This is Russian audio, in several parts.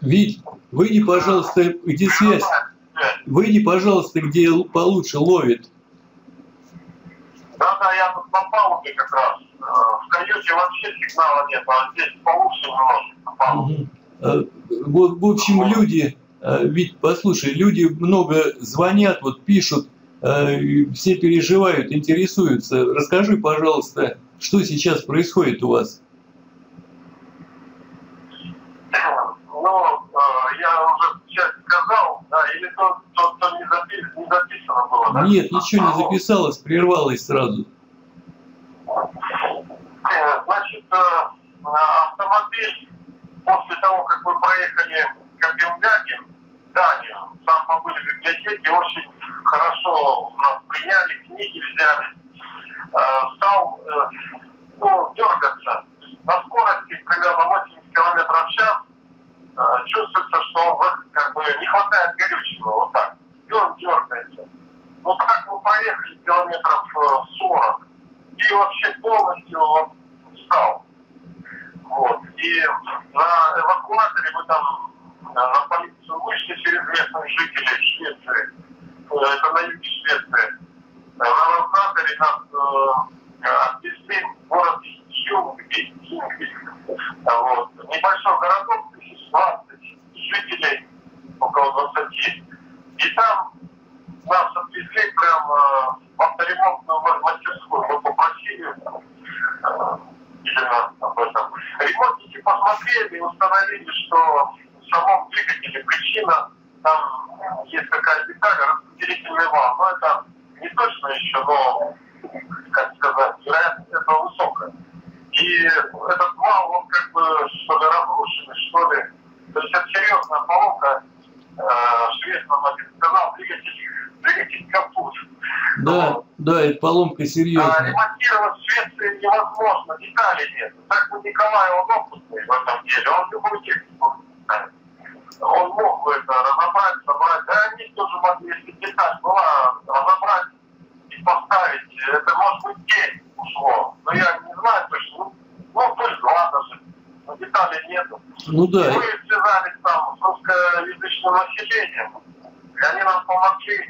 Вить, выйди, пожалуйста, где связь. Выйди, пожалуйста, где получше ловит. Да, я тут на палубе как раз. В каюте вообще сигнала нет, а здесь получше немножко на палубе. В общем, люди, ведь послушай, люди много звонят, вот пишут, все переживают, интересуются. Расскажи, пожалуйста, что сейчас происходит у вас? Ну, я уже сейчас сказал, да, или то не записано было, да? Нет, ничего не записалось, прервалось сразу. Значит, автомобиль после того, как вы проехали Копенгаген, Данию, там побыли в библиотеке, очень хорошо нас приняли, книги взяли, стал дергаться. На скорости примерно 80 км в час чувствуется, что он как бы не хватает горючего, вот так, и он дергается. Вот так мы проехали километров 40, и вообще полностью он устал. Вот. И на эвакуаторе мы там на полицию вышли через местных жителей Швеции, это на юге Швеции. На эвакуаторе нас отвезли в город Хингви. Вот. Небольшой городок, 1020 жителей, около 20. И там нас отвезли прямо в авторемонтную мастерскую. Мы попросили именно об этом. Ремонтники посмотрели и установили, что в самом двигателе причина, там есть такая деталь, распределительный вал. Но это не точно еще, но, как сказать, вероятность этого высокая. И этот вал, он как бы, что ли, разрушенный, что ли. То есть это серьезная поломка. Швед нам один сказал, двигатель капут. Да, это поломка серьезная. Ремонтировать в Швеции невозможно, деталей нет. Так вот Николай, он опытный в этом деле, он любую технику знает. Он мог бы это разобрать, собрать. Да они тоже могли, если деталь была, разобрать и поставить. Это может быть день ушло. Но я не знаю точно. Ну, пусть ладно же. Но деталей нету. Ну да. И мы связались там с русскоязычным населением. И они нам помогли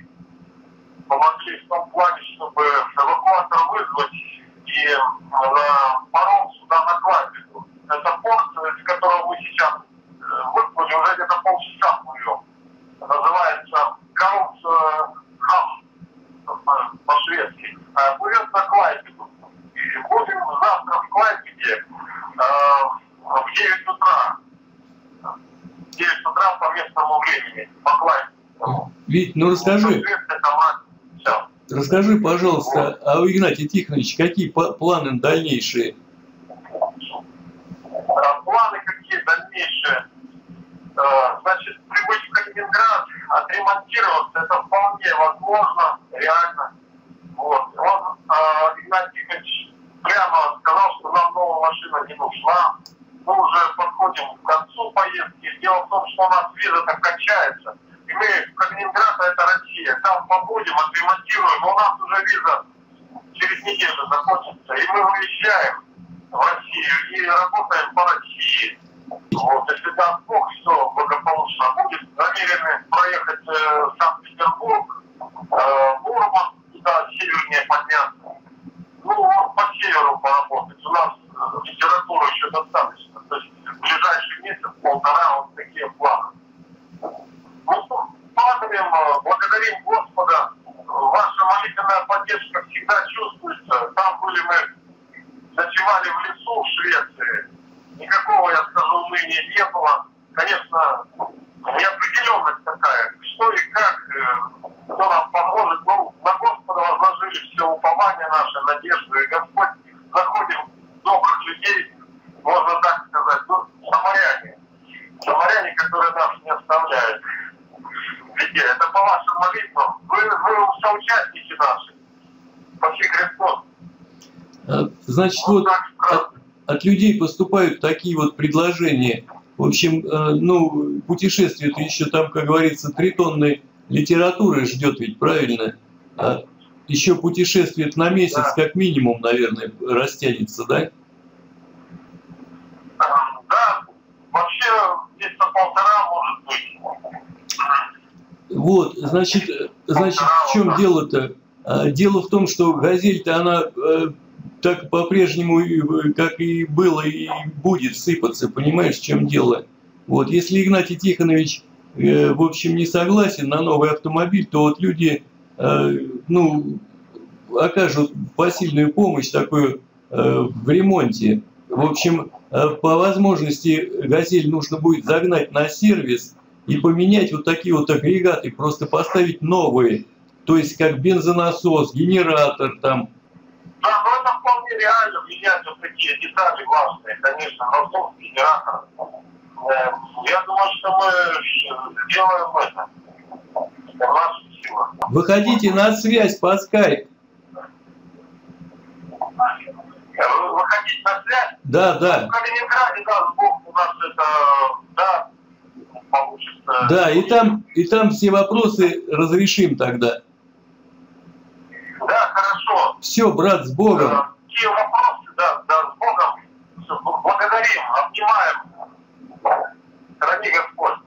в том плане, чтобы эвакуатор вызвать и на паром сюда на Клайпеду. Это порт, из которого мы сейчас выплыли, уже где-то полчаса плывем. Называется Карлсхам по-шведски. Плывет на Клайпеду. И будем завтра в Клайпеде в 9 утра. В 9 утра по местному времени, по Клайпеду. Вить, ну расскажи, пожалуйста, а у Игнатия Тихоновича какие планы дальнейшие? Планы какие дальнейшие? Значит, прибыть в Калининград, отремонтироваться, это вполне возможно, реально. Вот. Он, Игнатий Тихонович, прямо сказал, что нам новая машина не нужна. Мы уже подходим к концу поездки. Дело в том, что у нас виза-то кончается. И мы в Калининград, это Россия, там побудем, отремонтируем, но у нас уже виза через неделю закончится. И мы выезжаем в Россию и работаем по России. Вот, если даст Бог, что благополучно будет, намерены проехать в Санкт-Петербург, Мурманск, туда севернее подняться. Ну, вот по северу поработать. У нас литературы еще достаточно. То есть в ближайший месяц-полтора вот такие планы. Ну, благодарим Господа. Ваша молитвенная поддержка всегда чувствуется. Там были мы, ночевали в лесу в Швеции. Никакого, я скажу, уныния не было. Конечно, неопределенность такая. Что и как, кто нам поможет. Ну, на Господа возложили все упование наше, надежду. И Господь, находим добрых людей, можно так сказать, ну, самаряне. Самаряне, которые нас не оставляют. Это по вашим молитвам. Вы соучастники наши. Спаси Христос. Значит, вот от людей поступают такие вот предложения. В общем, ну, путешествие-то еще там, как говорится, 3 тонны литературы ждет ведь, правильно? А еще путешествие на месяц, да, как минимум, наверное, растянется, да? Да, вообще месяца полтора Вот, значит, в чем дело-то? Дело в том, что «Газель»-то она так по-прежнему, как и было, и будет сыпаться, понимаешь, в чем дело? Вот, если Игнатий Тихонович, в общем, не согласен на новый автомобиль, то вот люди, ну, окажут посильную помощь такую в ремонте. В общем, по возможности «Газель» нужно будет загнать на сервис и поменять вот такие вот агрегаты, просто поставить новые. То есть как бензонасос, генератор там. Да, но это вполне реально менять вот такие детали важные, конечно, насос, генератор. Я думаю, что мы сделаем это. Это наша сила. Выходите на связь по скайпу. Выходить на связь? Да, да. В Калининграде, да, Бог у нас это, да, получится. Да, и там все вопросы разрешим тогда. Да, хорошо. Все, брат, с Богом. Те вопросы, да, с Богом. Благодарим, обнимаем. Храни Господь.